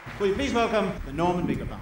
Will you please welcome the Norman Bigger Band.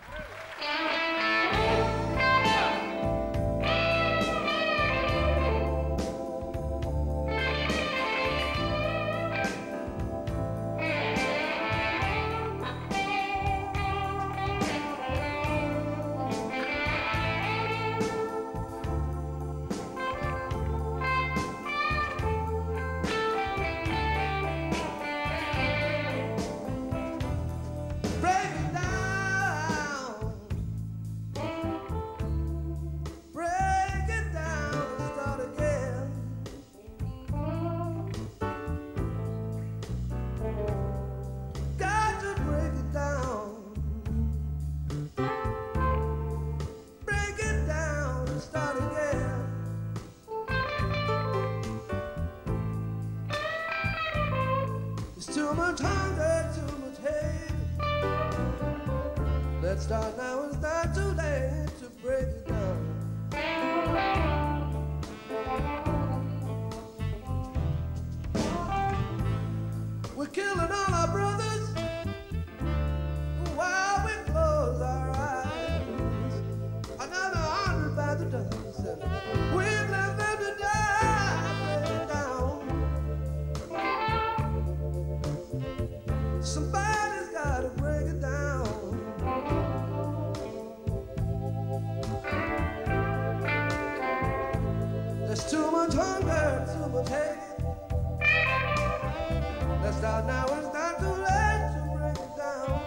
Too much hunger, too much hate. Let's start now, it's not too late to break it down. We're killing all our brothers while we close our eyes. Another 100 by the dozen. We've left them to die down. Somebody's gotta break it down. There's too much hunger, too much hate. Let's start now, it's not too late to break it down.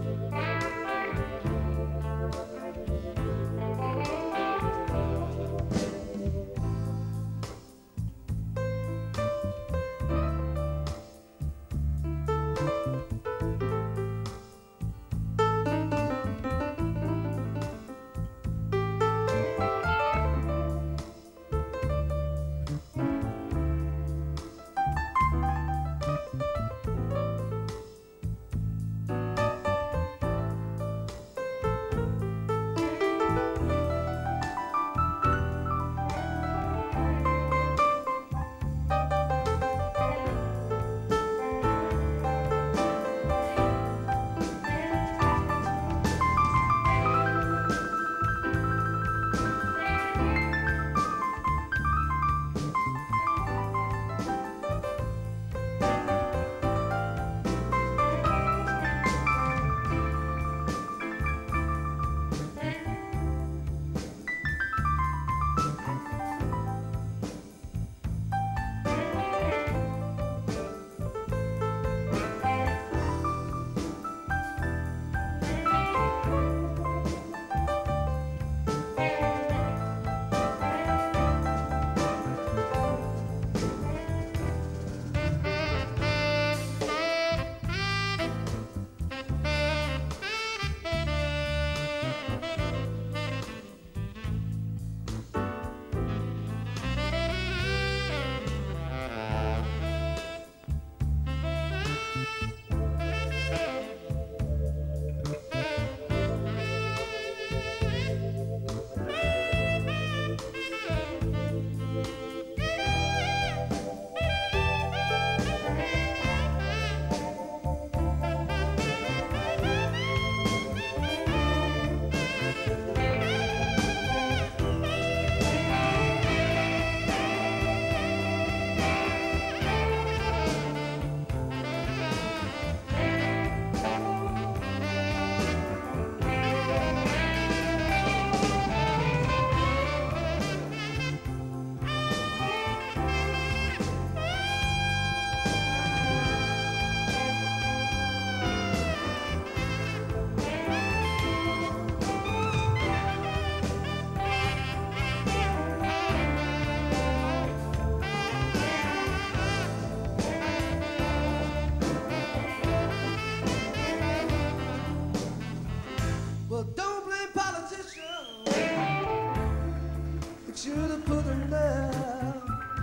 Should have put them there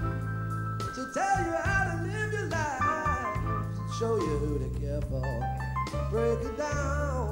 to tell you how to live your life, to show you who to care for. Break it down.